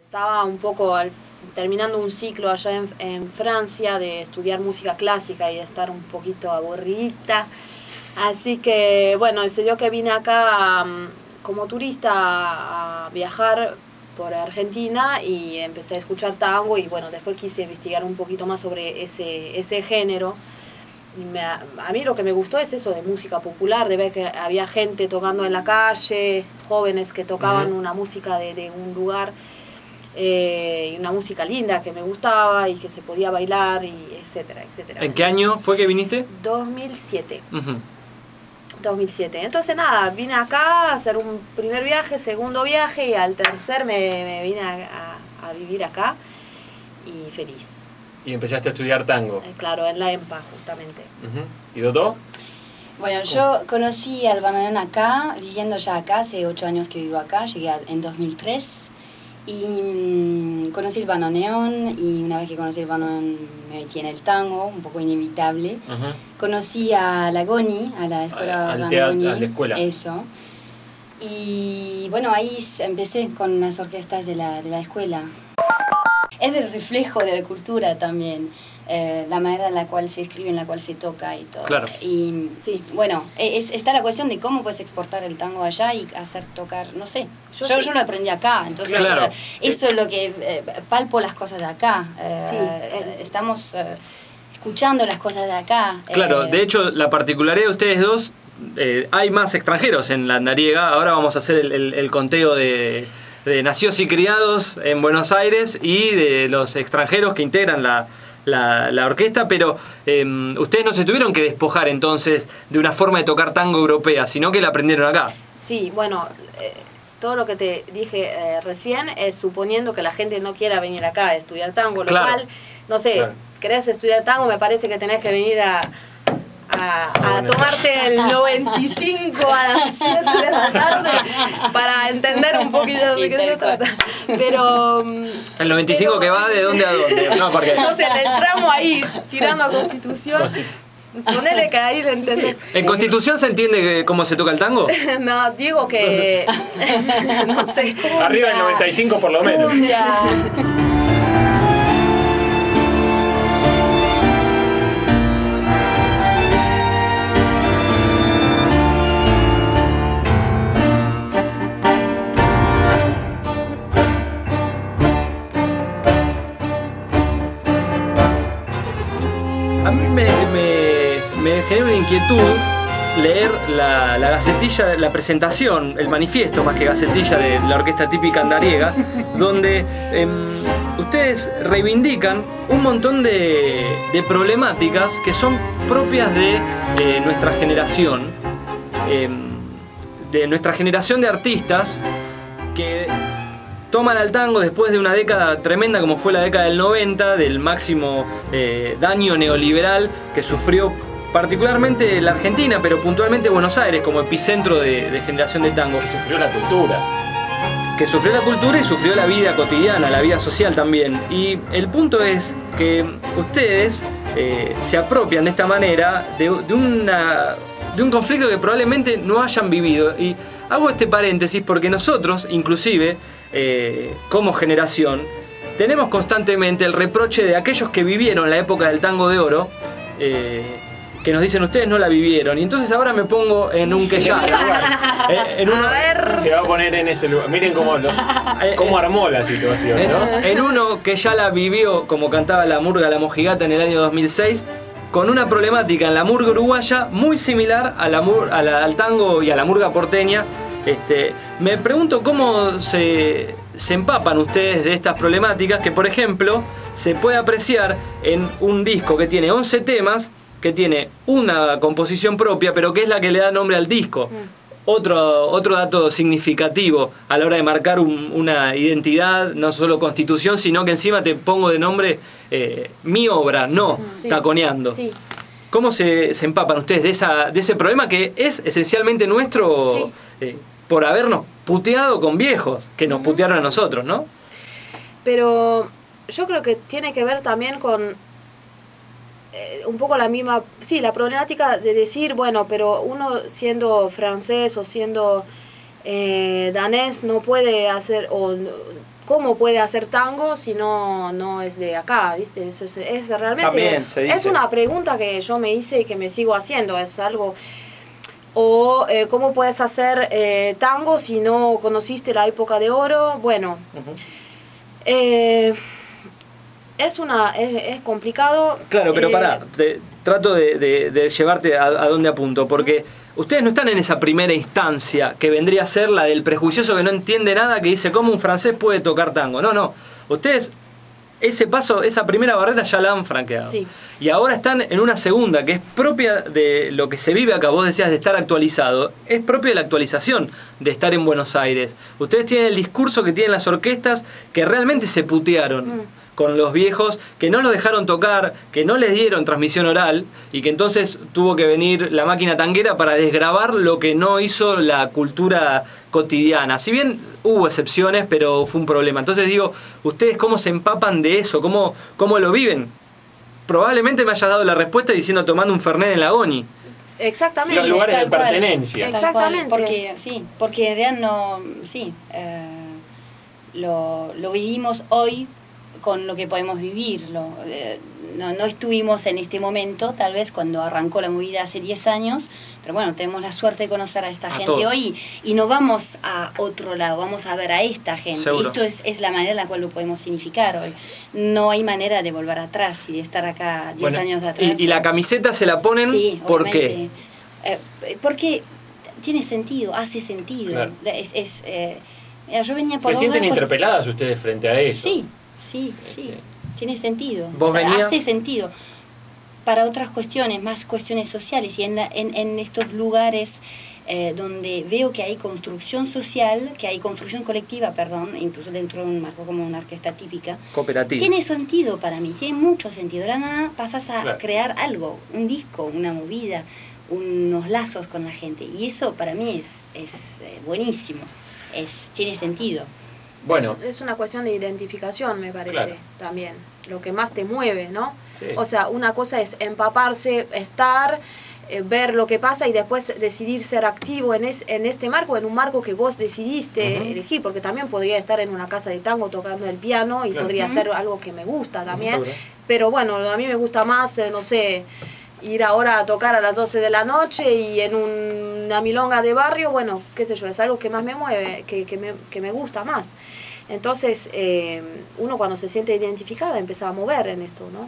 Estaba un poco terminando un ciclo allá en Francia de estudiar música clásica y de estar un poquito aburrida. Así que, bueno, se dio que vine acá como turista a viajar por Argentina y empecé a escuchar tango y, bueno, después quise investigar un poquito más sobre ese género. Y a mí lo que me gustó es eso de música popular, de ver que había gente tocando en la calle, jóvenes que tocaban una música de un lugar, y una música linda que me gustaba y que se podía bailar, y etcétera, etcétera. ¿En qué año fue que viniste? 2007. 2007. Entonces nada, vine acá a hacer un primer viaje, segundo viaje, y al tercer me vine a vivir acá y feliz. Y empezaste a estudiar tango. Claro, en la EMPA justamente. ¿Y Dotó? Bueno, yo conocí al bandoneón acá, viviendo ya acá, hace 8 años que vivo acá, llegué en 2003 y conocí el bandoneón, y una vez que conocí el bandoneón me metí en el tango, un poco inevitable. Conocí a la GONI, a la escuela Bandoneón. A la escuela. Eso. Y bueno, ahí empecé con las orquestas de la escuela. Es el reflejo de la cultura también, la manera en la cual se escribe, en la cual se toca y todo. Claro. Y sí, bueno, está la cuestión de cómo puedes exportar el tango allá y hacer tocar, no sé. Yo lo aprendí acá, entonces claro. Eso es lo que palpo las cosas de acá. Estamos escuchando las cosas de acá. Claro, de hecho, la particularidad de ustedes dos, hay más extranjeros en la Andariega. Ahora vamos a hacer el conteo de nacidos y criados en Buenos Aires y de los extranjeros que integran la orquesta, pero ustedes no se tuvieron que despojar entonces de una forma de tocar tango europea, sino que la aprendieron acá. Sí, bueno, todo lo que te dije recién es suponiendo que la gente no quiera venir acá a estudiar tango, lo cual, no sé, querés estudiar tango, me parece que tenés que venir a tomarte el 95 a las 7 de la tarde para entender un poquito de qué se trata. Pero el 95 que va de dónde a dónde. No, porque no sé, en el tramo ahí, tirando a Constitución. Ponele que ahí le entendés. Sí. ¿En Constitución se entiende cómo se toca el tango? No, digo que no sé. Arriba del 95 por lo menos. A mí me genera una inquietud leer la gacetilla, la presentación, el manifiesto más que gacetilla de la orquesta típica andariega, donde ustedes reivindican un montón de problemáticas que son propias de nuestra generación, de artistas que toman al tango después de una década tremenda como fue la década del 90, del máximo daño neoliberal que sufrió particularmente la Argentina, pero puntualmente Buenos Aires como epicentro de generación de tango. Que sufrió la cultura. Que sufrió la cultura y sufrió la vida cotidiana, la vida social también. Y el punto es que ustedes se apropian de esta manera de un conflicto que probablemente no hayan vivido. Y hago este paréntesis porque nosotros, inclusive, como generación, tenemos constantemente el reproche de aquellos que vivieron la época del tango de oro, que nos dicen ustedes no la vivieron, y entonces ahora me pongo en un que ya A ver. Se va a poner en ese lugar. Miren cómo armó la situación, ¿no? En uno que ya la vivió, como cantaba la murga La Mojigata en el año 2006, con una problemática en la murga uruguaya muy similar al tango y a la murga porteña. Me pregunto cómo se empapan ustedes de estas problemáticas que, por ejemplo, se puede apreciar en un disco que tiene 11 temas, que tiene una composición propia, pero que es la que le da nombre al disco. Otro dato significativo a la hora de marcar una identidad, no solo Constitución, sino que encima te pongo de nombre mi obra, no Taconeando. Sí. ¿Cómo se empapan ustedes de ese problema que es esencialmente nuestro por habernos puteado con viejos, que nos putearon a nosotros, ¿no? Pero yo creo que tiene que ver también con un poco la misma, la problemática de decir, bueno, pero uno siendo francés o siendo danés no puede hacer, o cómo puede hacer tango si no es de acá, ¿viste? Eso es realmente, también se dice. Es una pregunta que yo me hice y que me sigo haciendo, es algo... O cómo puedes hacer tango si no conociste la época de oro. Bueno, es complicado. Claro, pero pará, trato de llevarte a dónde apunto, porque ustedes no están en esa primera instancia que vendría a ser la del prejuicioso que no entiende nada, que dice cómo un francés puede tocar tango. No, ustedes ese paso, esa primera barrera ya la han franqueado. Sí. Y ahora están en una segunda que es propia de lo que se vive acá. Vos decías de estar actualizado. Es propia de la actualización de estar en Buenos Aires. Ustedes tienen el discurso que tienen las orquestas que realmente se putearon con los viejos, que no los dejaron tocar, que no les dieron transmisión oral y que entonces tuvo que venir la máquina tanguera para desgravar lo que no hizo la cultura cotidiana. Si bien hubo excepciones, pero fue un problema. Entonces digo, ¿ustedes cómo se empapan de eso? ¿Cómo lo viven? Probablemente me hayas dado la respuesta diciendo tomando un Fernet en la Goni. Exactamente. Los lugares de tal cual. pertenencia. Exactamente. Porque en realidad lo vivimos hoy con lo que podemos vivir. No estuvimos en este momento, tal vez cuando arrancó la movida hace 10 años, pero bueno, tenemos la suerte de conocer a esta gente todos. hoy y no vamos a otro lado, vamos a ver a esta gente. Seguro. Esto es la manera en la cual lo podemos significar hoy. No hay manera de volver atrás y de estar acá 10 años atrás. Y la camiseta se la ponen, Sí, ¿por qué? Porque tiene sentido, hace sentido. Claro. Yo venía por ¿Se sienten lugares, interpeladas ustedes frente a eso? Sí. Tiene sentido. ¿Vos venías? Hace sentido. Para otras cuestiones, más cuestiones sociales y en estos lugares donde veo que hay construcción social, que hay construcción colectiva, incluso dentro de un marco como una orquesta típica, Cooperativa. tiene sentido para mí, tiene mucho sentido. De la nada pasas a Claro. crear algo, un disco, una movida, unos lazos con la gente. Y eso para mí es buenísimo, tiene sentido. Bueno, Es una cuestión de identificación, me parece, Claro. también. Lo que más te mueve, ¿no? Sí. O sea, una cosa es empaparse, estar, ver lo que pasa y después decidir ser activo en este marco, en un marco que vos decidiste elegir, porque también podría estar en una casa de tango tocando el piano y Claro. podría ser algo que me gusta también. Seguro. Pero bueno, a mí me gusta más, no sé, ir ahora a tocar a las 12 de la noche y en una milonga de barrio, bueno, qué sé yo, es algo que más me mueve, que me gusta más. Entonces, uno cuando se siente identificada empieza a mover en esto, ¿no?